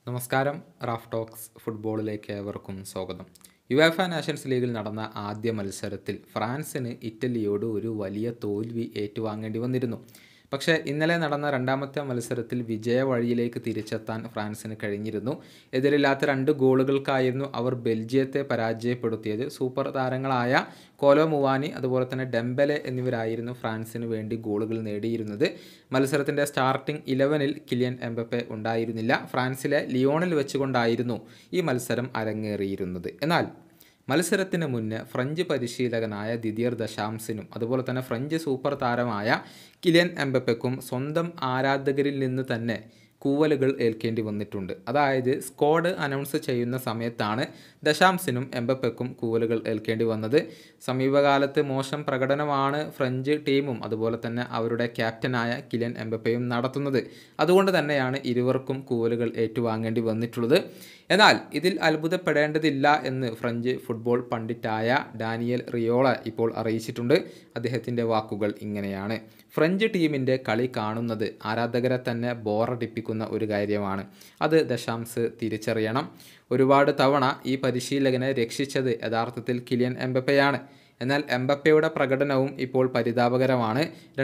നമസ്കാരം. Raf talks ഫുട്ബോളിലേക്ക് ഏവർക്കും സ്വാഗതം. യുവേഫ നാഷൻസ് ലീഗിൽ നടന്ന ആദ്യ മത്സരത്തിൽ ഫ്രാൻസിന് ഇറ്റലിയോട് ഒരു വലിയ തോൽവി ഏറ്റുവാങ്ങേണ്ടി വന്നിരുന്നു. പക്ഷേ ഇന്നലെ നടന്ന രണ്ടാമത്തെ മത്സരത്തിൽ വിജയ വഴിയിലേക്ക് തിരിച്ചെത്താൻ ഫ്രാൻസിന് കഴിഞ്ഞിരുന്നു. എതിരില്ലാത്ത 2 ഗോളുകൾക്കായിരുന്നു അവർ ബെൽജിയത്തെ പരാജയപ്പെടുത്തിയത്. സൂപ്പർ താരങ്ങളായ കോലോ മുവാനി അതുപോലെ തന്നെ ഡെംബെലെ എന്നിവരായിരുന്നു ഫ്രാൻസിന് വേണ്ടി ഗോളുകൾ നേടിയിരുന്നത്. മത്സരത്തിൻ്റെ സ്റ്റാർട്ടിംഗ് 11-ൽ കിലിയൻ എംബപ്പെ ഉണ്ടായിരുന്നില്ല. ഫ്രാൻസിലെ ലിയോണിൽ വെച്ചുകൊണ്ടായിരുന്നു ഈ മത്സരം അരങ്ങേറിയിരുന്നത്. എന്നാൽ മത്സരത്തിന് മുന്നേ ഫ്രഞ്ച് പരിശീലകനായ ദിദിയർ ദശാംസിനും അതുപോലെ തന്നെ ഫ്രഞ്ച് സൂപ്പർ താരമായ കിലിയൻ എംബപ്പയ്ക്കും സ്വന്തം ആരാധകരിൽ നിന്ന് തന്നെ കൂവലുകൾ ഏൽക്കേണ്ടി വന്നിട്ടുണ്ട്. അതായത് സ്ക്വാഡ് അനൗൺസ് ചെയ്യുന്ന സമയത്താണ് ദശാംസിനും എംബപ്പയ്ക്കും കൂവലുകൾ ഏൽക്കേണ്ടി വന്നത്. സമീപകാലത്ത് മോശം പ്രകടനമാണ് ഫ്രഞ്ച് ടീമും അതുപോലെ തന്നെ അവരുടെ ക്യാപ്റ്റനായ കിലിയൻ എംബപ്പയും നടത്തുന്നത്. അതുകൊണ്ട് തന്നെയാണ് ഇരുവർക്കും കൂവലുകൾ ഏറ്റുവാങ്ങേണ്ടി വന്നിട്ടുള്ളത്. എന്നാൽ ഇതിൽ അത്ഭുതപ്പെടേണ്ടതില്ല എന്ന് ഫ്രഞ്ച് ഫുട്ബോൾ പണ്ഡിറ്റായ ഡാനിയൽ റിയോള ഇപ്പോൾ അറിയിച്ചിട്ടുണ്ട്. അദ്ദേഹത്തിൻ്റെ വാക്കുകൾ ഇങ്ങനെയാണ്: ഫ്രഞ്ച് ടീമിൻ്റെ കളി കാണുന്നത് ആരാധകരെ തന്നെ ബോറടിപ്പിക്കുന്ന ഒരു കാര്യമാണ്. അത് ദശാംസ് തിരിച്ചറിയണം. ഒരുപാട് തവണ ഈ പരിശീലകനെ രക്ഷിച്ചത് യഥാർത്ഥത്തിൽ കിലിയൻ എംബപ്പയാണ്. എന്നാൽ എംബപ്പയുടെ പ്രകടനവും ഇപ്പോൾ പരിതാപകരമാണ്.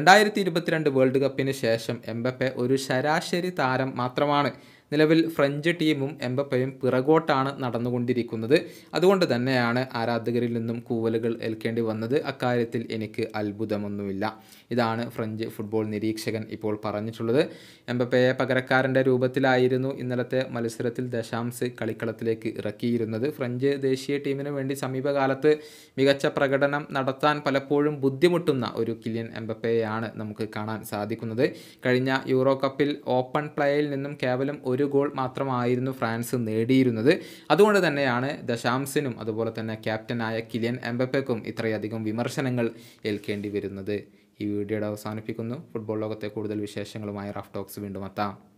2022 വേൾഡ് കപ്പിന് ശേഷം എംബപ്പെ ഒരു ശരാശരി താരം മാത്രമാണ്. നിലവിൽ ഫ്രഞ്ച് ടീമും എംബപ്പയും പിറകോട്ടാണ് നടന്നുകൊണ്ടിരിക്കുന്നത്. അതുകൊണ്ട് തന്നെയാണ് ആരാധകരിൽ നിന്നും കൂവലുകൾ ഏൽക്കേണ്ടി വന്നത്. അക്കാര്യത്തിൽ എനിക്ക് അത്ഭുതമൊന്നുമില്ല. ഇതാണ് ഫ്രഞ്ച് ഫുട്ബോൾ നിരീക്ഷകൻ ഇപ്പോൾ പറഞ്ഞിട്ടുള്ളത്. എംബപ്പയെ പകരക്കാരൻ്റെ രൂപത്തിലായിരുന്നു ഇന്നലത്തെ മത്സരത്തിൽ ദശാംസ് കളിക്കളത്തിലേക്ക് ഇറക്കിയിരുന്നത്. ഫ്രഞ്ച് ദേശീയ ടീമിന് വേണ്ടി സമീപകാലത്ത് മികച്ച പ്രകടനം നടത്താൻ പലപ്പോഴും ബുദ്ധിമുട്ടുന്ന ഒരു കിലിയൻ എംബപ്പയെയാണ് നമുക്ക് കാണാൻ സാധിക്കുന്നത്. കഴിഞ്ഞ യൂറോ കപ്പിൽ ഓപ്പൺ പ്ലേയിൽ നിന്നും കേവലം 1 ഗോൾ മാത്രമായിരുന്നു ഫ്രാൻസ് നേടിയിരുന്നത്. അതുകൊണ്ട് തന്നെയാണ് ദശാംസിനും അതുപോലെ തന്നെ ക്യാപ്റ്റനായ കിലിയൻ എംബപ്പയ്ക്കും ഇത്രയധികം വിമർശനങ്ങൾ ഏൽക്കേണ്ടി വരുന്നത്. ഈ വീഡിയോയുടെ അവസാനിപ്പിക്കുന്നു. ഫുട്ബോൾ ലോകത്തെ കൂടുതൽ വിശേഷങ്ങളുമായി റാഫ് ടോക്സ് വീണ്ടും എത്താം.